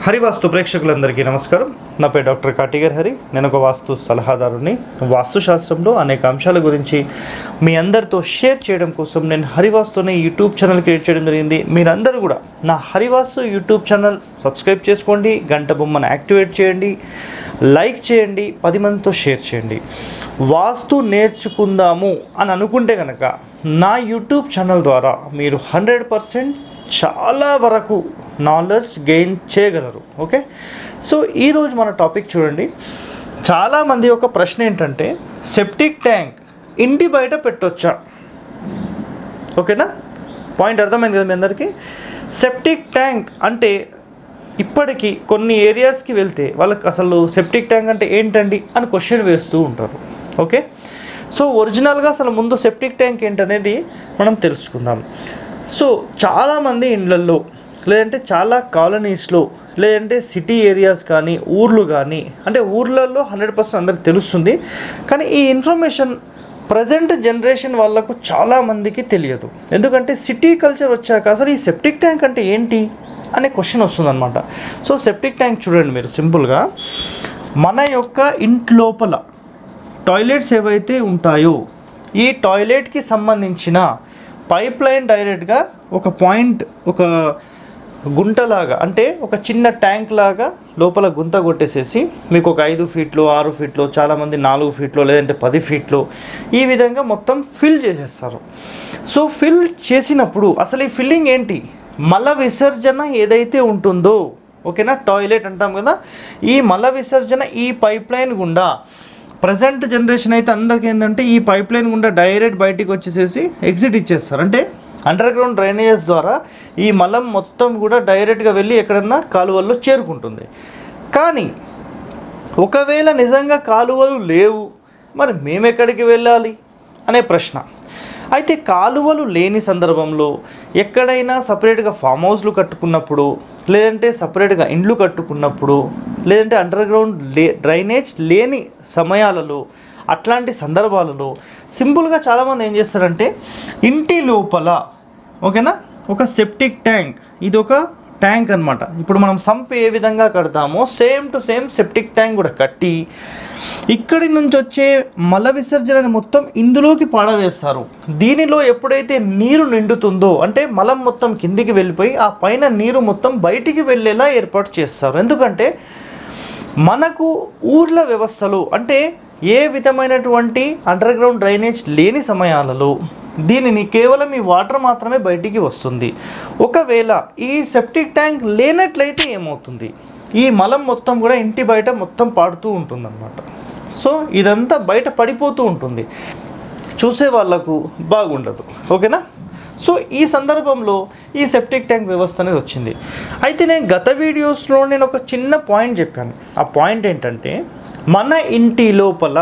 హరివాస్తు ప్రేక్షకులందరికీ నమస్కారం. నా పేరు డాక్టర్ కాటిగర్ హరి. నేను ఒక వాస్తు సలహాదారుని. వాస్తుశాస్త్రంలో అనేక అంశాల గురించి మీ అందరితో షేర్ చేయడం కోసం నేను హరివాస్తుని యూట్యూబ్ ఛానల్ క్రియేట్ చేయడం జరిగింది. మీరందరూ కూడా నా హరివాస్తు యూట్యూబ్ ఛానల్ సబ్స్క్రైబ్ చేసుకోండి, గంట బొమ్మను యాక్టివేట్ చేయండి, లైక్ చేయండి, 10 మందితో షేర్ చేయండి. వాస్తు నేర్చుకుందాము అని అనుకుంటే కనుక నా యూట్యూబ్ ఛానల్ ద్వారా మీరు 100% చాలా వరకు నాలెడ్జ్ గెయిన్ చేయగలరు. ఓకే, సో ఈరోజు మన టాపిక్ చూడండి. చాలామంది ఒక ప్రశ్న ఏంటంటే, సెప్టిక్ ట్యాంక్ ఇంటి బయట పెట్టొచ్చా? ఓకేనా, పాయింట్ అర్థమైంది కదా మీ అందరికీ? సెప్టిక్ ట్యాంక్ అంటే ఇప్పటికీ కొన్ని ఏరియాస్కి వెళ్తే వాళ్ళకి అసలు సెప్టిక్ ట్యాంక్ అంటే ఏంటండి అని క్వశ్చన్ వేస్తూ ఉంటారు. ఓకే, సో ఒరిజినల్గా అసలు ముందు సెప్టిక్ ట్యాంక్ ఏంటనేది మనం తెలుసుకుందాం. సో చాలామంది ఇండ్లల్లో, లేదంటే చాలా కాలనీస్లో, లేదంటే సిటీ ఏరియాస్ కానీ ఊర్లు కానీ, అంటే ఊర్లలో 100% అందరికి తెలుస్తుంది, కానీ ఈ ఇన్ఫర్మేషన్ ప్రజెంట్ జనరేషన్ వాళ్ళకు చాలామందికి తెలియదు. ఎందుకంటే సిటీ కల్చర్ వచ్చాక అసలు ఈ సెప్టిక్ ట్యాంక్ అంటే ఏంటి అనే క్వశ్చన్ వస్తుందన్నమాట. సో సెప్టిక్ ట్యాంక్ చూడండి, మీరు సింపుల్గా మన యొక్క ఇంట్లోపల టాయిలెట్స్ ఏవైతే ఉంటాయో ఈ టాయిలెట్కి సంబంధించిన పైప్ లైన్ డైరెక్ట్గా ఒక పాయింట్, ఒక గుంటలాగా, అంటే ఒక చిన్న ట్యాంక్ లాగా లోపల గుంత కొట్టేసేసి మీకు ఒక 5 ఫీట్లో 6 ఫీట్లో, చాలామంది 4 ఫీట్లో, లేదంటే 10 ఫీట్లో ఈ విధంగా మొత్తం ఫిల్ చేసేస్తారు. సో ఫిల్ చేసినప్పుడు అసలు ఈ ఫిల్లింగ్ ఏంటి? మల విసర్జన ఏదైతే ఉంటుందో, ఓకేనా, టాయిలెట్ అంటాం కదా, ఈ మల విసర్జన ఈ పైప్ లైన్ గుండా ప్రజెంట్ జనరేషన్ అయితే అందరికీ ఏంటంటే ఈ పైప్ లైన్ గుండా డైరెక్ట్ బయటికి వచ్చేసేసి ఎగ్జిట్ ఇచ్చేస్తారు. అంటే అండర్ గ్రౌండ్ డ్రైనేజెస్ ద్వారా ఈ మలం మొత్తం కూడా డైరెక్ట్గా వెళ్ళి ఎక్కడన్నా కాలువల్లో చేరుకుంటుంది. కానీ ఒకవేళ నిజంగా కాలువలు లేవు, మరి మేము ఎక్కడికి వెళ్ళాలి అనే ప్రశ్న. అయితే కాలువలు లేని సందర్భంలో ఎక్కడైనా సపరేట్గా ఫామ్ హౌస్లు కట్టుకున్నప్పుడు, లేదంటే సపరేట్గా ఇండ్లు కట్టుకున్నప్పుడు, లేదంటే అండర్ గ్రౌండ్ డ్రైనేజ్ లేని సమయాలలో, అట్లాంటి సందర్భాలలో సింపుల్గా చాలామంది ఏం చేస్తారంటే ఇంటి లోపల, ఓకేనా, ఒక సెప్టిక్ ట్యాంక్, ఇది ఒక ట్యాంక్ అనమాట. ఇప్పుడు మనం సంప్ ఏ విధంగా కడతామో same to same septic tank కూడా కట్టి ఇక్కడి నుంచి వచ్చే మల విసర్జనని మొత్తం ఇందులోకి పాడవేస్తారు. దీనిలో ఎప్పుడైతే నీరు నిండుతుందో, అంటే మలం మొత్తం కిందికి వెళ్ళిపోయి ఆ పైన నీరు మొత్తం బయటికి వెళ్ళేలా ఏర్పాటు చేస్తారు. ఎందుకంటే మనకు ఊర్ల వ్యవస్థలో, అంటే ఏ విధమైనటువంటి అండర్ గ్రౌండ్ డ్రైనేజ్ లేని సమయాలలో దీనిని కేవలం ఈ వాటర్ మాత్రమే బయటికి వస్తుంది. ఒకవేళ ఈ సెప్టిక్ ట్యాంక్ లేనట్లయితే ఏమవుతుంది? ఈ మలం మొత్తం కూడా ఇంటి బయట మొత్తం పాడుతూ ఉంటుందన్నమాట. సో ఇదంతా బయట పడిపోతూ ఉంటుంది, చూసే వాళ్ళకు బాగుండదు. ఓకేనా, సో ఈ సందర్భంలో ఈ సెప్టిక్ ట్యాంక్ వ్యవస్థ అనేది వచ్చింది. అయితే నేను గత వీడియోస్లో నేను ఒక చిన్న పాయింట్ చెప్పాను. ఆ పాయింట్ ఏంటంటే, మన ఇంటి లోపల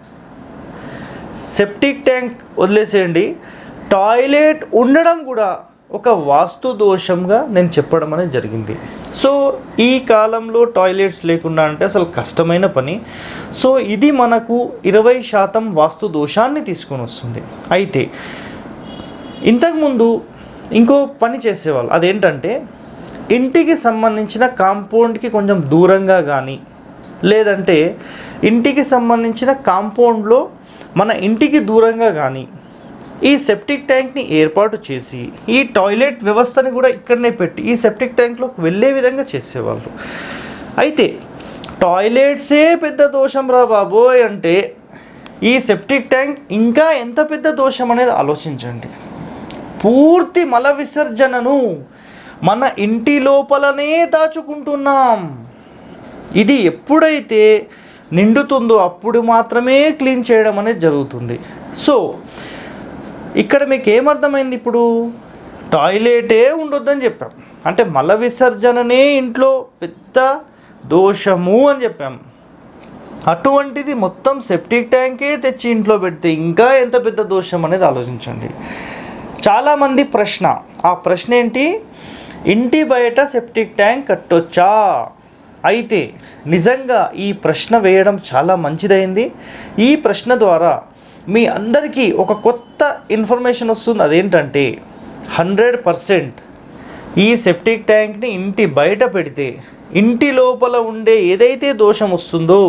సెప్టిక్ ట్యాంక్ వదిలేసేయండి, టాయిలెట్ ఉండడం కూడా ఒక వాస్తు దోషంగా నేను చెప్పడం అనేది జరిగింది. సో ఈ కాలంలో టాయిలెట్స్ లేకుండా అంటే అసలు కష్టమైన పని. సో ఇది మనకు 20% వాస్తు దోషాన్ని తీసుకొని వస్తుంది. అయితే ఇంతకుముందు ఇంకో పని చేసేవాళ్ళు, అదేంటంటే ఇంటికి సంబంధించిన కాంపౌండ్కి కొంచెం దూరంగా కానీ, లేదంటే ఇంటికి సంబంధించిన కాంపౌండ్లో మన ఇంటికి దూరంగా కానీ ఈ సెప్టిక్ ట్యాంక్ని ఏర్పాటు చేసి ఈ టాయిలెట్ వ్యవస్థని కూడా ఇక్కడనే పెట్టి ఈ సెప్టిక్ ట్యాంక్లోకి వెళ్ళే విధంగా చేసేవాళ్ళు. అయితే టాయిలెట్సే పెద్ద దోషం రా బాబోయ్ అంటే ఈ సెప్టిక్ ట్యాంక్ ఇంకా ఎంత పెద్ద దోషం అనేది ఆలోచించండి. పూర్తి మల విసర్జనను మన ఇంటి లోపలనే దాచుకుంటున్నాం. ఇది ఎప్పుడైతే నిండుతుందో అప్పుడు మాత్రమే క్లీన్ చేయడం అనేది జరుగుతుంది. సో ఇక్కడ మీకు ఏమర్థమైంది? ఇప్పుడు టాయిలెటే ఉండొద్దని చెప్పాం, అంటే మల విసర్జననే ఇంట్లో పెద్ద దోషము అని చెప్పాం. అటువంటిది మొత్తం సెప్టిక్ ట్యాంకే తెచ్చి ఇంట్లో పెడితే ఇంకా ఎంత పెద్ద దోషం అనేది ఆలోచించండి. చాలామంది ప్రశ్న, ఆ ప్రశ్న ఏంటి? ఇంటి బయట సెప్టిక్ ట్యాంక్ కట్టొచ్చా? అయితే నిజంగా ఈ ప్రశ్న వేయడం చాలా మంచిదైంది. ఈ ప్రశ్న ద్వారా మీ అందరికీ ఒక కొత్త ఇన్ఫర్మేషన్ వస్తుంది. అదేంటంటే 100% ఈ సెప్టిక్ ట్యాంక్ని ఇంటి బయట పెడితే ఇంటి లోపల ఉండే ఏదైతే దోషం వస్తుందో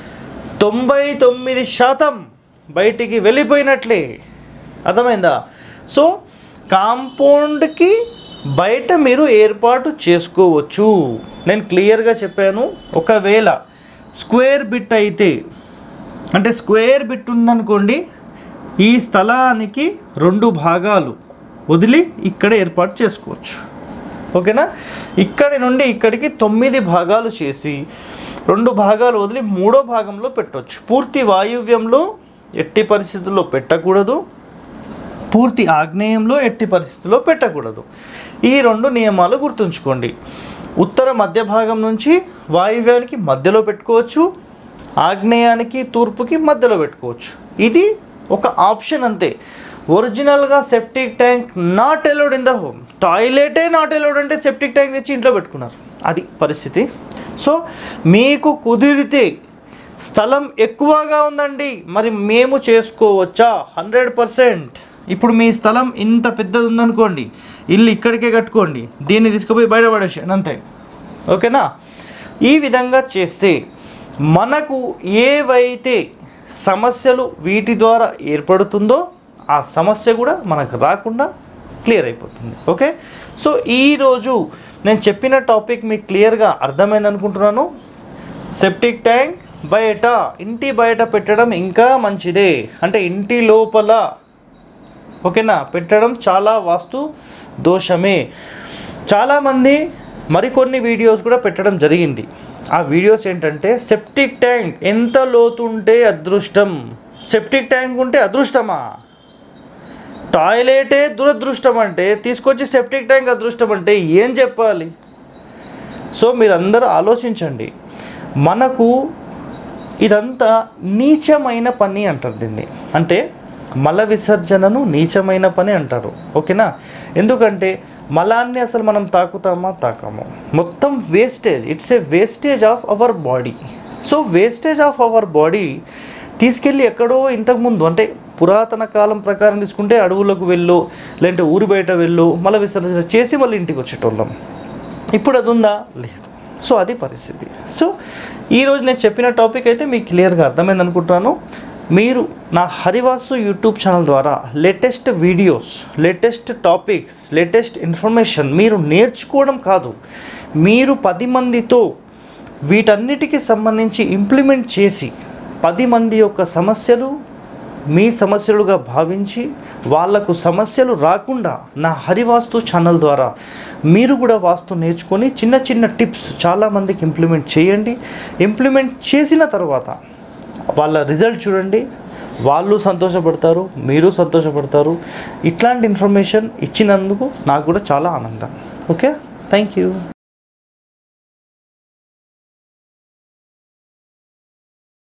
99% బయటికి వెళ్ళిపోయినట్లే. అర్థమైందా? సో కాంపౌండ్కి బయట మీరు ఏర్పాటు చేసుకోవచ్చు. నేను క్లియర్గా చెప్పాను. ఒకవేళ స్క్వేర్ బిట్ అయితే, అంటే స్క్వేర్ బిట్ ఉందనుకోండి, ఈ స్థలానికి 2 భాగాలు వదిలి ఇక్కడ ఏర్పాటు చేసుకోవచ్చు. ఓకేనా? ఇక్కడి నుండి ఇక్కడికి 9 భాగాలు చేసి 2 భాగాలు వదిలి 3వ భాగంలో పెట్టవచ్చు. పూర్తి వాయువ్యంలో ఎట్టి పరిస్థితుల్లో పెట్టకూడదు, పూర్తి ఆగ్నేయంలో ఎట్టి పరిస్థితుల్లో పెట్టకూడదు. ఈ 2 నియమాలు గుర్తుంచుకోండి. ఉత్తర మధ్య భాగం నుంచి వాయువ్యానికి మధ్యలో పెట్టుకోవచ్చు, ఆగ్నేయానికి తూర్పుకి మధ్యలో పెట్టుకోవచ్చు. ఇది ఒక ఆప్షన్ అంతే. ఒరిజినల్గా septic tank not allowed in the home. టాయిలెటే నాట్ అలౌడ్ అంటే సెప్టిక్ ట్యాంక్ తెచ్చి ఇంట్లో పెట్టుకున్నారు. అది పరిస్థితి. సో మీకు కుదిరితే స్థలం ఎక్కువగా ఉందండి, మరి మేము చేసుకోవచ్చా? 100%. ఇప్పుడు మీ స్థలం ఇంత పెద్దది ఉందనుకోండి, ఇల్లు ఇక్కడికే కట్టుకోండి, దీన్ని తీసుకుపోయి బయట పడేసేయండి అంతే. ఓకేనా? ఈ విధంగా చేస్తే మనకు ఏవైతే సమస్యలు వీటి ద్వారా ఏర్పడుతుందో ఆ సమస్య కూడా మనకు రాకుండా క్లియర్ అయిపోతుంది. ఓకే? సో ఈరోజు నేను చెప్పిన టాపిక్ మీకు క్లియర్గా అర్థమైంది అనుకుంటున్నాను. సెప్టిక్ ట్యాంక్ బయట, ఇంటి బయట పెట్టడం ఇంకా మంచిదే, అంటే ఇంటి లోపల ఓకేనా పెట్టడం చాలా వాస్తు దోషమే. చాలామంది మరికొన్ని వీడియోస్ కూడా పెట్టడం జరిగింది. ఆ వీడియోస్ ఏంటంటే సెప్టిక్ ట్యాంక్ ఎంత లోతుంటే అదృష్టం, సెప్టిక్ ట్యాంక్ ఉంటే అదృష్టమా, టాయిలెటే దురదృష్టం అంటే తీసుకొచ్చి సెప్టిక్ ట్యాంక్ అదృష్టం అంటే ఏం చెప్పాలి? సో మీరందరూ ఆలోచించండి. మనకు ఇదంతా నీచమైన పని అంటారు దీన్ని, అంటే మల విసర్జనను నీచమైన పని అంటారు. ఓకేనా? ఎందుకంటే మలాన్ని అసలు మనం తాకము, మొత్తం wastage. It's a wastage of our body. So wastage of our body తీసుకెళ్ళి ఎక్కడో ఇంతకుముందు, అంటే పురాతన కాలం ప్రకారం తీసుకుంటే అడవులకు వెళ్ళు, లేదంటే ఊరి బయట వెళ్ళు, మల విసర్జన చేసి మళ్ళీ ఇంటికి వచ్చేటోళ్ళం. ఇప్పుడు అది ఉందా? లేదు. సో అది పరిస్థితి. సో ఈరోజు నేను చెప్పిన టాపిక్ అయితే మీకు క్లియర్గా అర్థమైంది అనుకుంటున్నాను. మీరు నా హరివాసు యూట్యూబ్ ఛానల్ ద్వారా latest videos, latest topics, latest information మీరు నేర్చుకోవడం కాదు, మీరు 10 మందితో వీటన్నిటికీ సంబంధించి ఇంప్లిమెంట్ చేసి 10 మంది యొక్క సమస్యలు మీ సమస్యలుగా భావించి వాళ్లకు సమస్యలు రాకుండా నా హరివాస్తు ఛానల్ ద్వారా మీరు కూడా వాస్తు నేర్చుకొని చిన్న చిన్న టిప్స్ చాలామందికి ఇంప్లిమెంట్ చేయండి. ఇంప్లిమెంట్ చేసిన తర్వాత వాళ్ళ రిజల్ట్ చూడండి, వాళ్ళు సంతోషపడతారు, మీరు సంతోషపడతారు. ఇట్లాంటి ఇన్ఫర్మేషన్ ఇచ్చినందుకు నాకు కూడా చాలా ఆనందం. Okay, thank you.